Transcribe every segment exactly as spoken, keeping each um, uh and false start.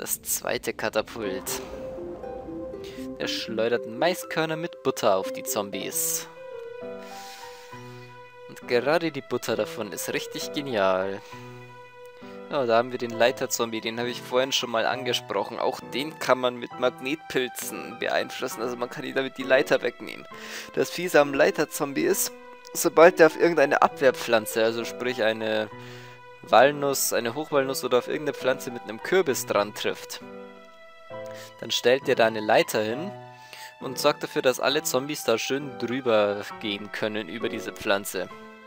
Das zweite Katapult. Er schleudert Maiskörner mit Butter auf die Zombies. Und gerade die Butter davon ist richtig genial. Ja, da haben wir den Leiterzombie, den habe ich vorhin schon mal angesprochen. Auch den kann man mit Magnetpilzen beeinflussen, also man kann ihn damit die Leiter wegnehmen. Das Fiese am Leiterzombie ist, sobald er auf irgendeine Abwehrpflanze, also sprich eine Walnuss, eine Hochwalnuss oder auf irgendeine Pflanze mit einem Kürbis dran trifft, dann stellt er da eine Leiter hin und sorgt dafür, dass alle Zombies da schön drüber gehen können über diese Pflanze.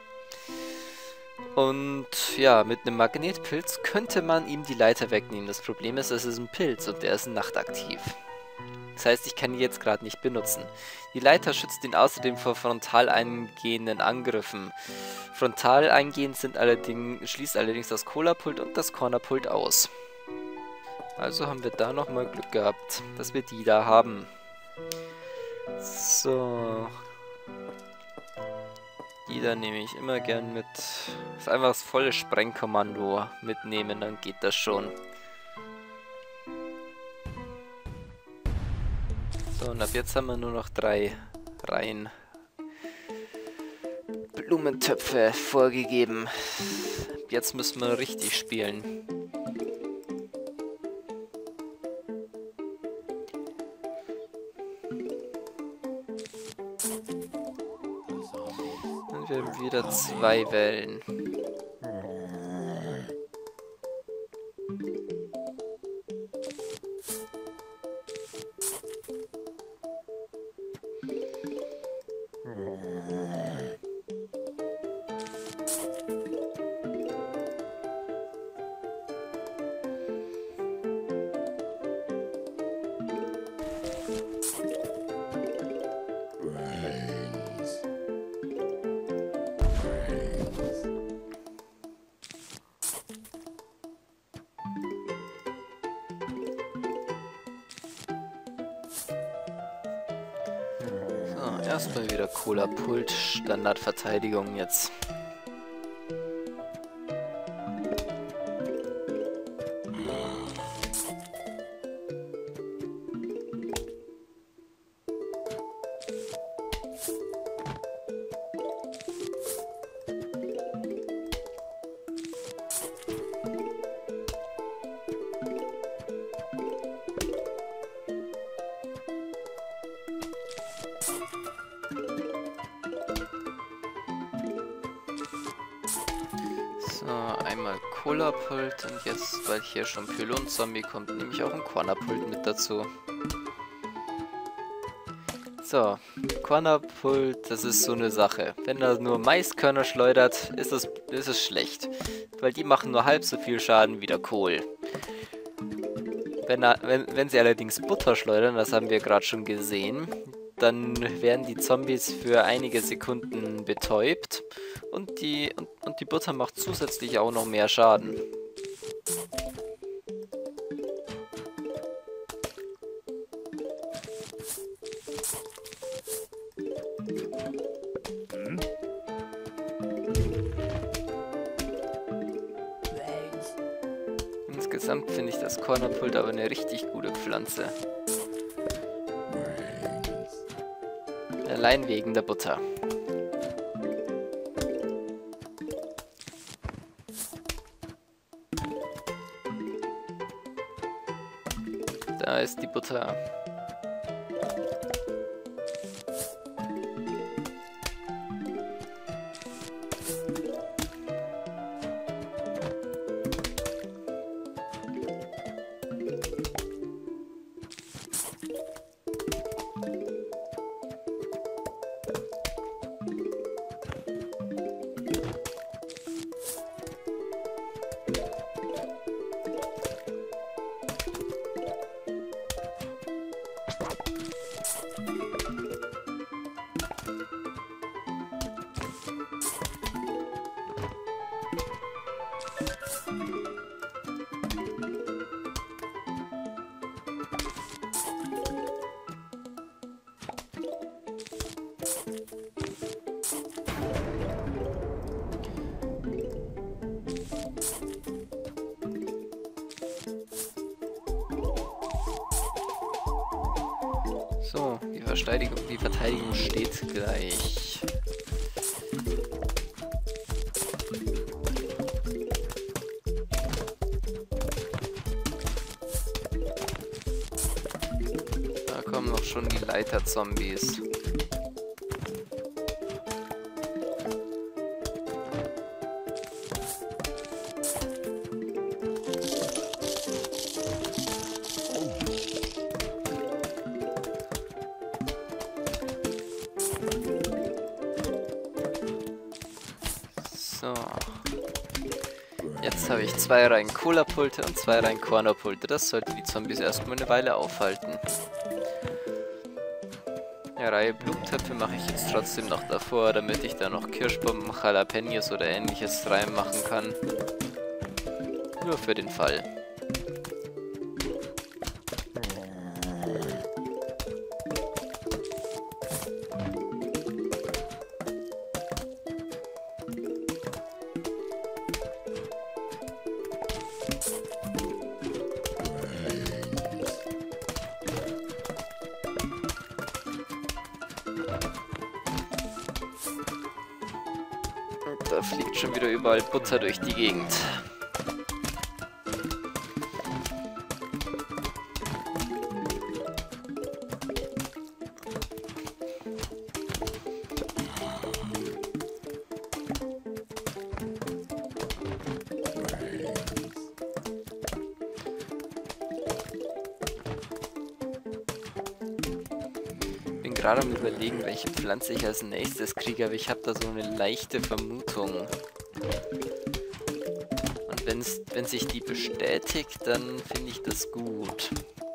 Und ja, mit einem Magnetpilz könnte man ihm die Leiter wegnehmen. Das Problem ist, es ist ein Pilz und der ist nachtaktiv. Das heißt, ich kann ihn jetzt gerade nicht benutzen. Die Leiter schützt ihn außerdem vor frontal eingehenden Angriffen. Frontal eingehend sind allerdings, schließt allerdings das Cola-Pult und das Corner-Pult aus. Also haben wir da nochmal Glück gehabt, dass wir die da haben. So. Die da nehme ich immer gern mit. Das ist einfach das volle Sprengkommando mitnehmen, dann geht das schon. So, und ab jetzt haben wir nur noch drei Reihen Blumentöpfe vorgegeben. Jetzt müssen wir richtig spielen. Und wir haben wieder zwei Wellen. Erstmal wieder Cola-Pult, Standardverteidigung jetzt. Einmal Cola-Pult und jetzt, weil hier schon Pylon-Zombie kommt, nehme ich auch ein Corner-Pult mit dazu. So, Corner-Pult, das ist so eine Sache. Wenn er nur Maiskörner schleudert, ist es, ist es schlecht. Weil die machen nur halb so viel Schaden wie der Kohl. Wenn, er, wenn, wenn sie allerdings Butter schleudern, das haben wir gerade schon gesehen, dann werden die Zombies für einige Sekunden betäubt und die, und, und die Butter macht zusätzlich auch noch mehr Schaden. Insgesamt finde ich das Corner-Pult aber eine richtig gute Pflanze. Allein wegen der Butter. Da ist die Butter. So, die Verteidigung, die Verteidigung steht gleich. Da kommen noch schon die Leiter-Zombies. So. Jetzt habe ich zwei Reihen Cola-Pulte und zwei Reihen Corner-Pulte. Das sollte die Zombies erstmal eine Weile aufhalten. Eine Reihe Blumentöpfe mache ich jetzt trotzdem noch davor, damit ich da noch Kirschbomben, Jalapenos oder ähnliches reinmachen kann. Nur für den Fall. Da fliegt schon wieder überall Butter durch die Gegend. Gerade am Überlegen, welche Pflanze ich als nächstes kriege, aber ich habe da so eine leichte Vermutung. Und wenn's, wenn sich die bestätigt, dann finde ich das gut.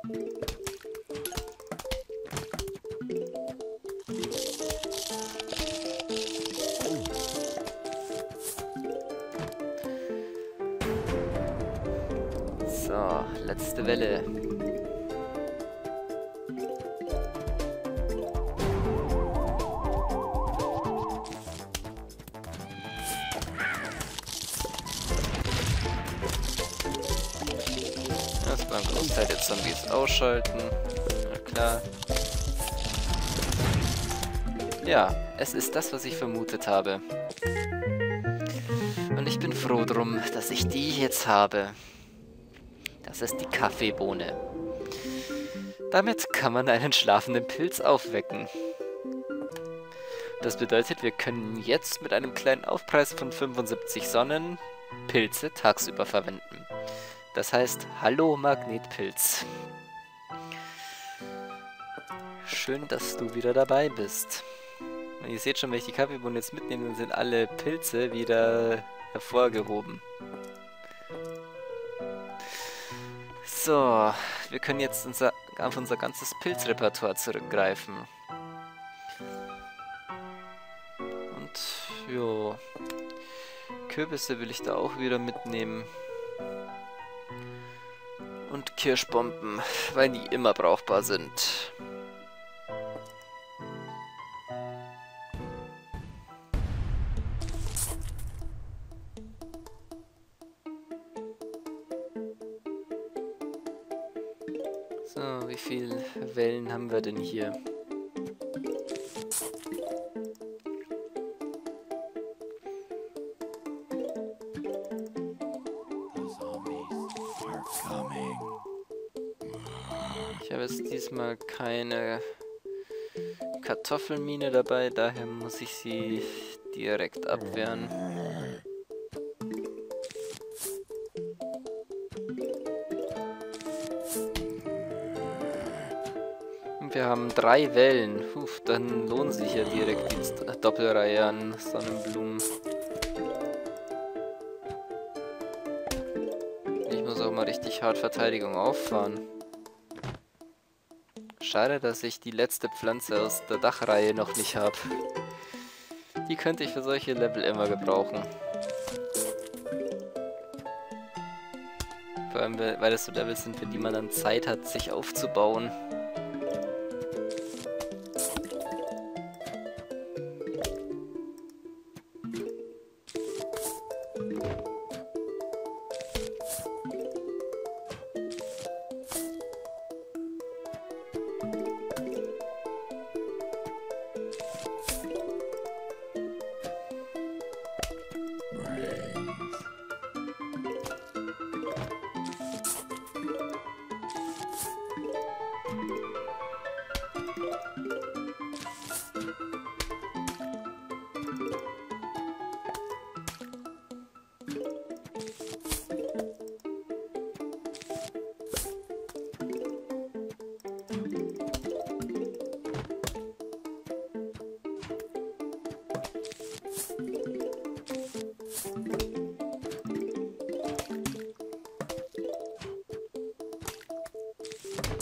So, letzte Welle. Erstmal einen Großteil der Zombies ausschalten. Na klar. Ja, es ist das, was ich vermutet habe. Und ich bin froh drum, dass ich die jetzt habe. Das ist die Kaffeebohne. Damit kann man einen schlafenden Pilz aufwecken. Das bedeutet, wir können jetzt mit einem kleinen Aufpreis von fünfundsiebzig Sonnen Pilze tagsüber verwenden. Das heißt, hallo Magnetpilz. Schön, dass du wieder dabei bist. Und ihr seht schon, wenn ich die Kaffeebohnen jetzt mitnehme, dann sind alle Pilze wieder hervorgehoben. So, wir können jetzt unser, auf unser ganzes Pilzrepertoire zurückgreifen. Und, jo, Kürbisse will ich da auch wieder mitnehmen. Und Kirschbomben, weil die immer brauchbar sind. So, wie viele Wellen haben wir denn hier? Ich habe jetzt diesmal keine Kartoffelmine dabei, daher muss ich sie direkt abwehren. Und wir haben drei Wellen. Uff, dann lohnt sich ja direkt die Doppelreihe an Sonnenblumen. Ich muss auch mal richtig hart Verteidigung auffahren. Schade, dass ich die letzte Pflanze aus der Dachreihe noch nicht habe. Die könnte ich für solche Level immer gebrauchen. Vor allem, weil das so Levels sind, für die man dann Zeit hat, sich aufzubauen.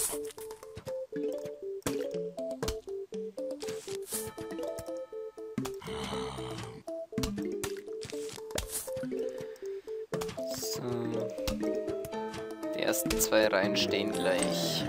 So. Die ersten zwei Reihen stehen gleich.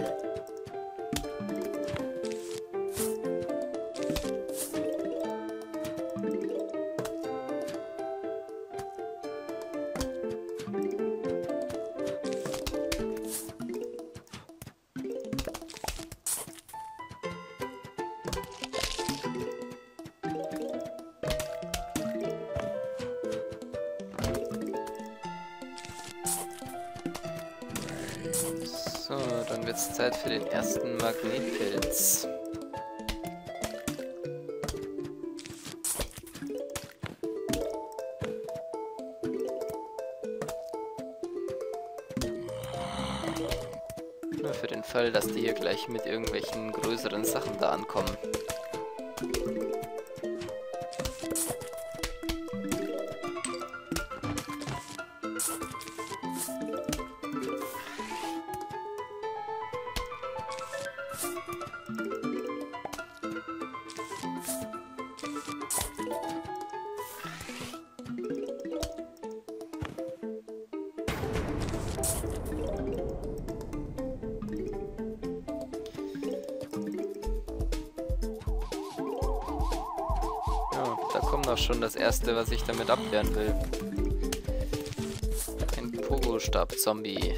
So, dann wird es Zeit für den ersten Magnetpilz. Nur für den Fall, dass die hier gleich mit irgendwelchen größeren Sachen da ankommen. Da kommt auch schon das erste, was ich damit abwehren will. Ein Pogo-Stab-Zombie.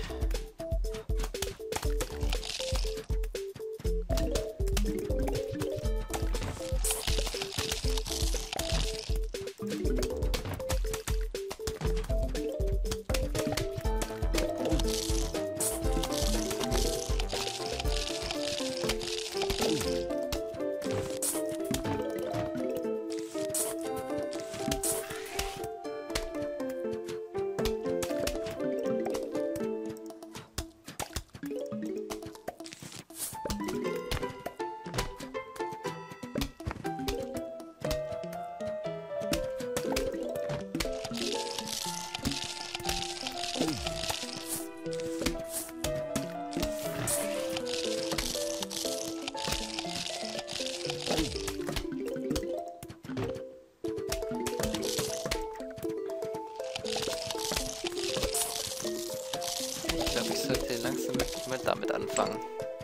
Ich glaube, ich sollte langsam wirklich mal damit anfangen.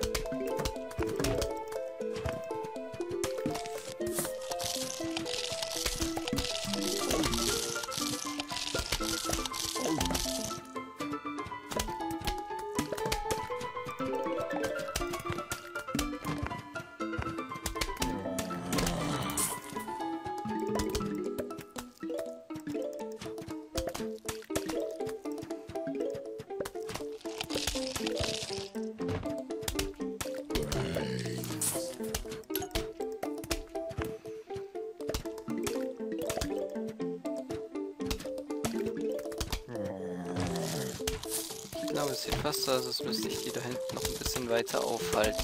Ich glaube, es sieht fast so aus, als müsste ich die da hinten noch ein bisschen weiter aufhalten.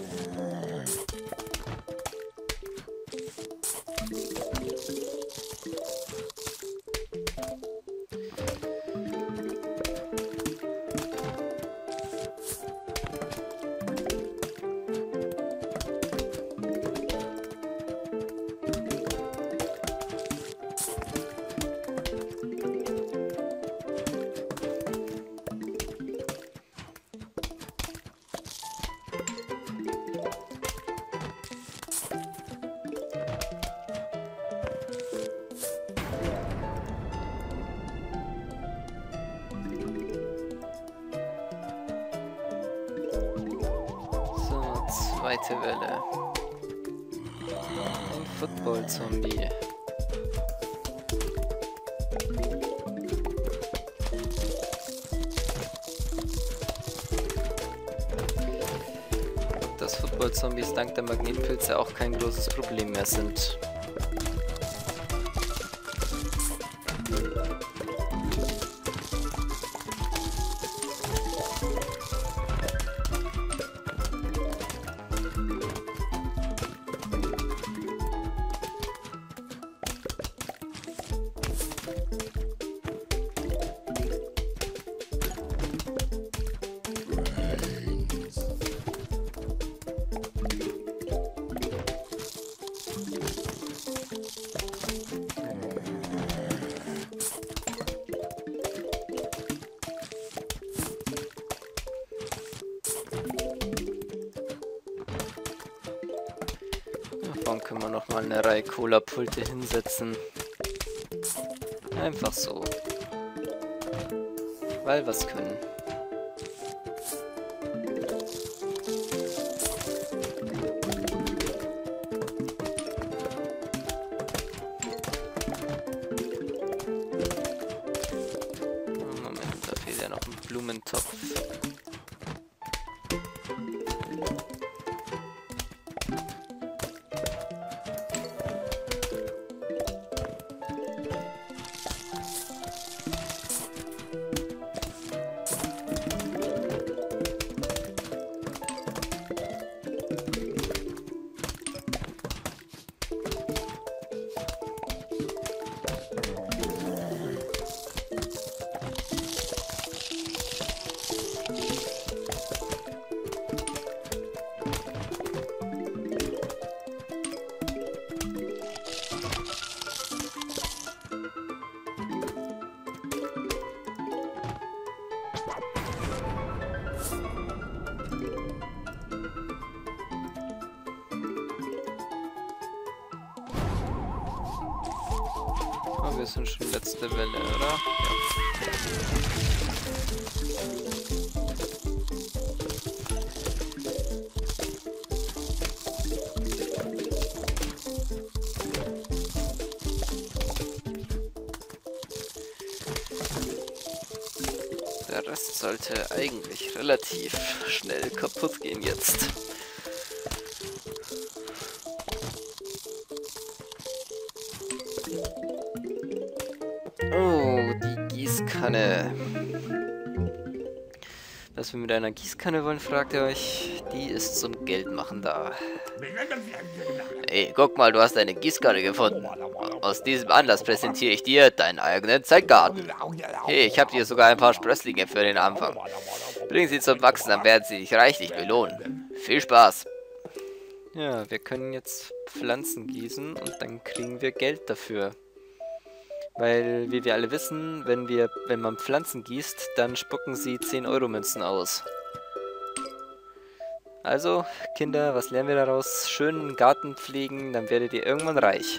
Zweite Welle. Ein Football-Zombie. Dass Football-Zombies dank der Magnetpilze auch kein großes Problem mehr sind. Davon können wir noch mal eine Reihe Cola-Pulte hinsetzen. Einfach so. Weil was können. Moment, da fehlt ja noch ein Blumentopf. Oh, wir sind schon letzte Welle, oder? Ja. Der Rest sollte eigentlich relativ schnell kaputt gehen jetzt. Oh, die Gießkanne. Was wir mit einer Gießkanne wollen, fragt ihr euch. Die ist zum Geldmachen da. Hey, guck mal, du hast eine Gießkanne gefunden. Aus diesem Anlass präsentiere ich dir deinen eigenen Zeitgarten. Hey, ich habe dir sogar ein paar Sprösslinge für den Anfang. Bring sie zum Wachsen, dann werden sie dich reichlich belohnen. Viel Spaß. Ja, wir können jetzt Pflanzen gießen und dann kriegen wir Geld dafür. Weil, wie wir alle wissen, wenn wir, wenn man Pflanzen gießt, dann spucken sie zehn Euro Münzen aus. Also, Kinder, was lernen wir daraus? Schönen Garten pflegen, dann werdet ihr irgendwann reich.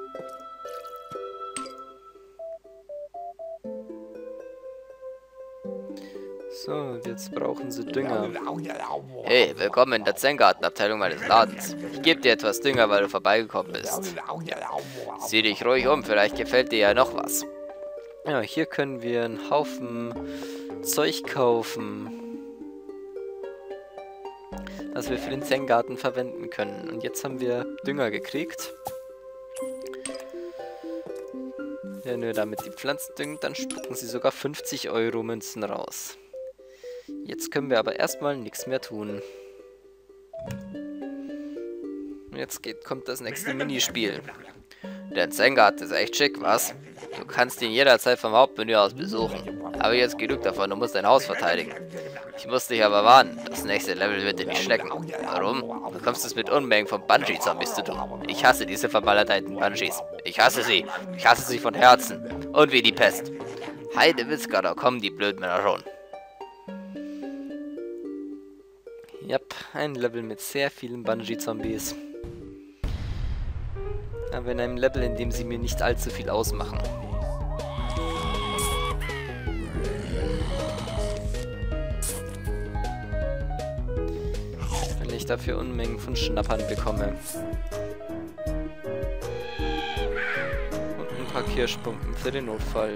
So, jetzt brauchen sie Dünger. Hey, willkommen in der Zen-Gartenabteilung meines Ladens. Ich gebe dir etwas Dünger, weil du vorbeigekommen bist. Sieh dich ruhig um, vielleicht gefällt dir ja noch was. Ja, hier können wir einen Haufen Zeug kaufen, das wir für den Zen-Garten verwenden können. Und jetzt haben wir Dünger gekriegt. Wenn wir damit die Pflanzen düngen, dann spucken sie sogar fünfzig Euro Münzen raus. Jetzt können wir aber erstmal nichts mehr tun. Jetzt geht, kommt das nächste Minispiel. Der Zen-Garten ist echt schick, was? Du kannst ihn jederzeit vom Hauptmenü aus besuchen. Aber jetzt genug davon, du musst dein Haus verteidigen. Ich muss dich aber warnen, das nächste Level wird dir nicht schlecken. Warum? Du bekommst es mit Unmengen von Bungee-Zombies zu tun. Ich hasse diese vermaledeiten Bungees. Ich hasse sie. Ich hasse sie von Herzen. Und wie die Pest. Heide Witzka, da kommen die Blödmänner schon. Yep, ein Level mit sehr vielen Bungee-Zombies. Aber in einem Level, in dem sie mir nicht allzu viel ausmachen. Weil ich dafür Unmengen von Schnappern bekomme. Und ein paar Kirschpumpen für den Notfall.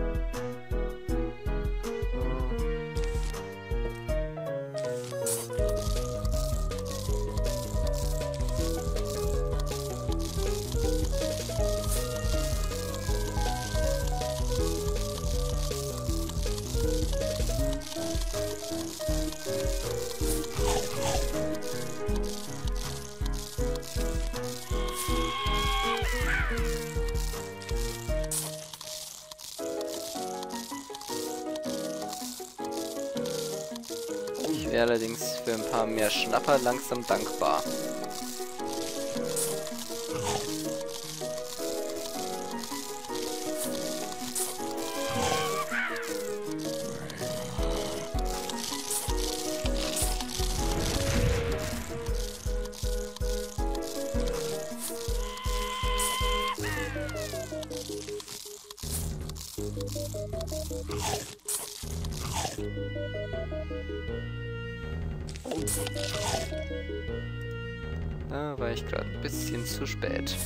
Ich wäre allerdings für ein paar mehr Schnapper langsam dankbar. Da war ich gerade ein bisschen zu spät.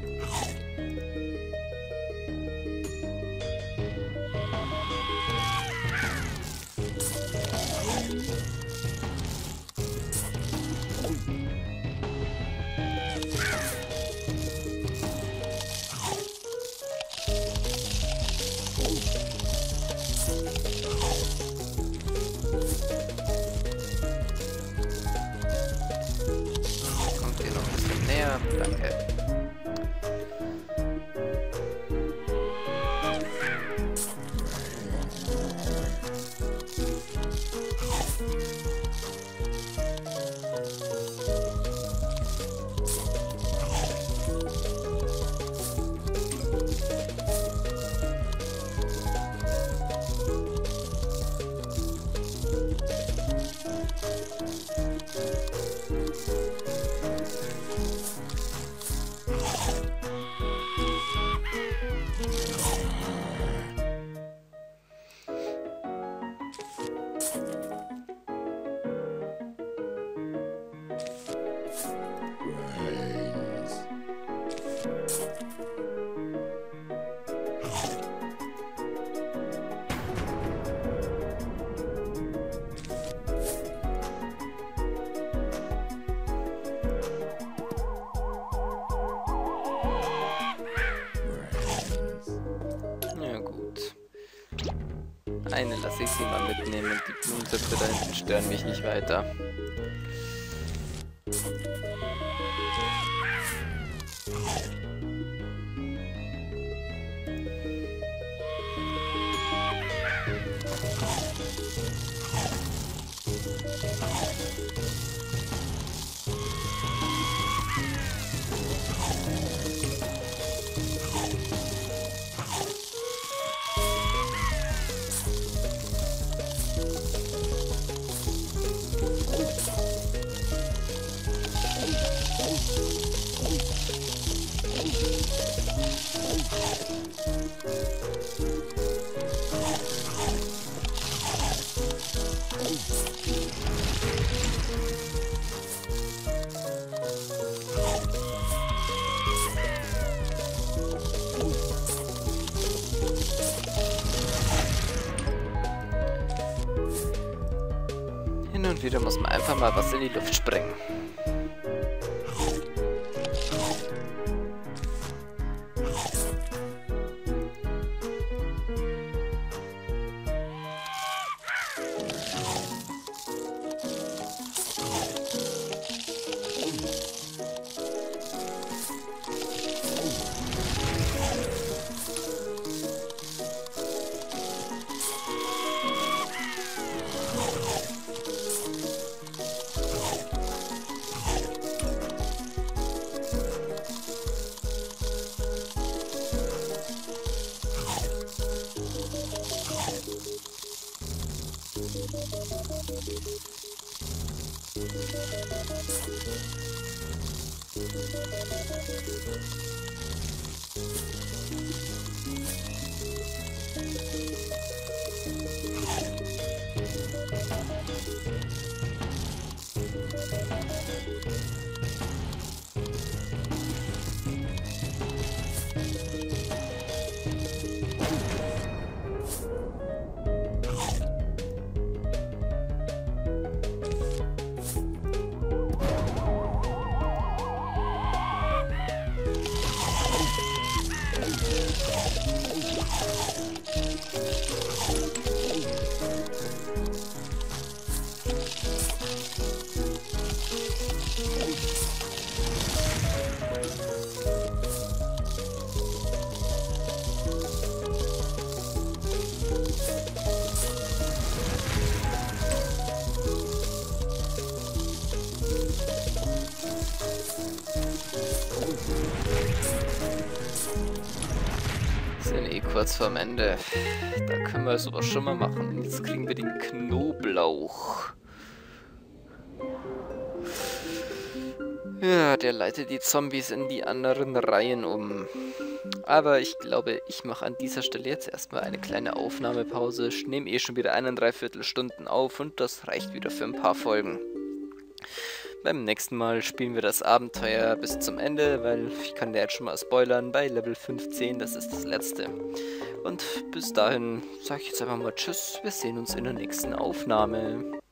Danke. Eine lasse ich sie mal mitnehmen und die Blumentöpfe da hinten stören mich nicht weiter. Hin und wieder muss man einfach mal was in die Luft sprengen. Sind eh kurz vorm Ende. Da können wir sowas schon mal machen. Jetzt kriegen wir den Knoblauch. Ja, der leitet die Zombies in die anderen Reihen um. Aber ich glaube, ich mache an dieser Stelle jetzt erstmal eine kleine Aufnahmepause. Ich nehme eh schon wieder eineinviertel Stunden auf und das reicht wieder für ein paar Folgen. Beim nächsten Mal spielen wir das Abenteuer bis zum Ende, weil ich kann dir jetzt schon mal spoilern, bei Level fünfzehn, das ist das letzte. Und bis dahin sage ich jetzt einfach mal Tschüss, wir sehen uns in der nächsten Aufnahme.